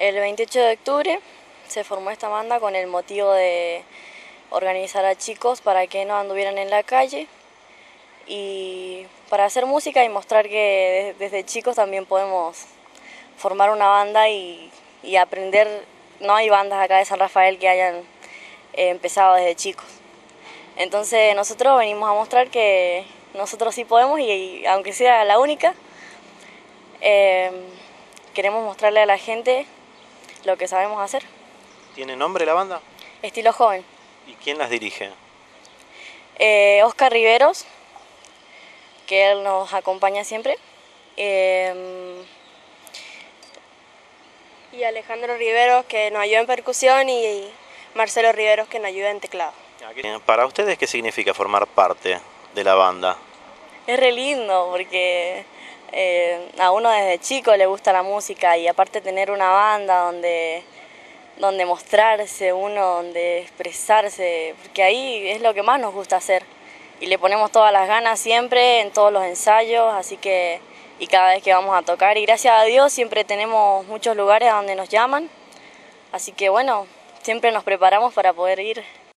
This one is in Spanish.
El 28 de octubre se formó esta banda con el motivo de organizar a chicos para que no anduvieran en la calle y para hacer música y mostrar que desde chicos también podemos formar una banda y aprender. No hay bandas acá de San Rafael que hayan empezado desde chicos. Entonces nosotros venimos a mostrar que nosotros sí podemos y aunque sea la única, queremos mostrarle a la gente lo que sabemos hacer. ¿Tiene nombre la banda? Estilo joven. ¿Y quién las dirige? Oscar Riveros, que él nos acompaña siempre. Y Alejandro Riveros, que nos ayuda en percusión, y Marcelo Riveros, que nos ayuda en teclado. Para ustedes, ¿qué significa formar parte de la banda? Es re lindo porque a uno desde chico le gusta la música y aparte tener una banda donde mostrarse uno, donde expresarse, porque ahí es lo que más nos gusta hacer y le ponemos todas las ganas siempre en todos los ensayos, así que y cada vez que vamos a tocar y gracias a Dios siempre tenemos muchos lugares donde nos llaman, así que bueno, siempre nos preparamos para poder ir.